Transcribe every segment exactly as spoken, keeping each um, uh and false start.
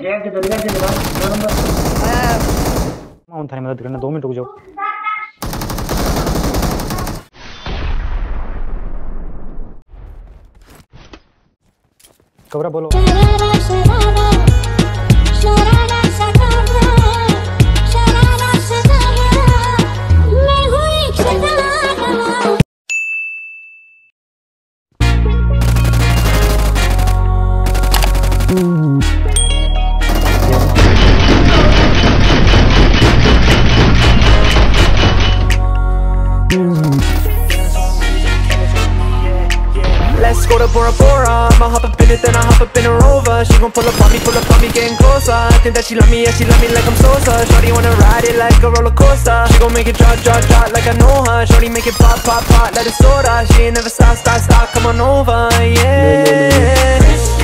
Mount थाने मदद करना, दो मिनट रुक जाओ। कोबरा बोलो। Let's go to Bora Bora, I'ma hop up in it, then I hop up in her Rover. She gon' pull up on me, pull up on me, getting closer. I think that she love me, yeah, she love me like I'm Sosa. Shorty wanna ride it like a roller coaster. She gon' make it drop, drop, drop like I know her. Shorty make it pop, pop, pop like a soda. She ain't never stop, stop, stop, come on over, yeah.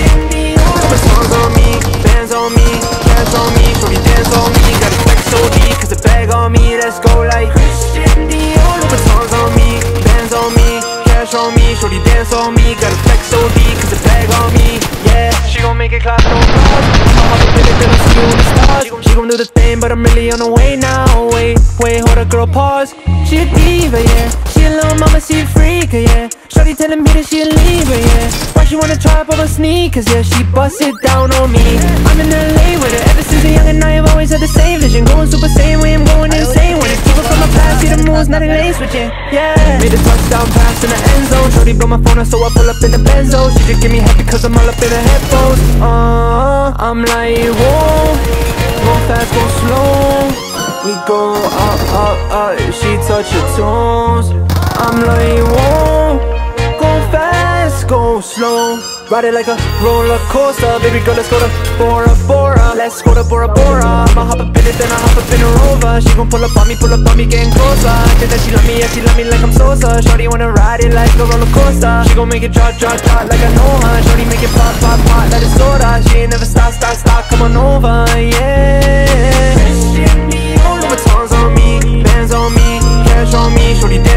Put my songs on me, bands on me, cash on me. Shorty dance on me, got a flex O D, cause a bag on me. Let's go like Christian Dior. Put my songs on me, bands on me, cash on me. Shorty dance on me, got a flex O D, cause a bag on me, yeah. She gon' make it clap, no pause. I'll hop up in it, then I'll see you in the stars. She gon', she gon' do the thing, but I'm really on the way now. Wait, wait, hold up, girl, pause. She a diva, yeah. She a little mama, she a freak, yeah. Shorty telling me that she a Libra, yeah. Why she wanna try up on my sneakers, yeah. She bust it down on me. I'm in L A with her ever since a young and I've always had the same vision. Going super same way, I'm going insane. When it's people from my past, see the moves, not in lane switching, yeah. Made a touchdown pass in the end zone. Shorty blow my phone up, so I pull up in the Benzo. She just give me happy cause I'm all up in the headphones. Uh, I'm like, whoa, go fast, go slow. We go up, up, up, she touch your toes. I'm like, whoa, go fast, go slow. Ride it like a roller coaster. Baby girl, let's go to Bora Bora. Let's go to Bora Bora. I'ma hop up in it, then I hop up in her Rover. She gon' pull up on me, pull up on me, getting closer. I think that she love me, yeah, she love me like I'm Sosa. Shorty wanna ride it like a roller coaster. She gon' make it drop, drop, drop like I know her. Shorty make it pop, pop, pop like a soda. She ain't never stop, stop, stop, come on over, yeah. Put my songs on me, bands on me, cash on me. Shorty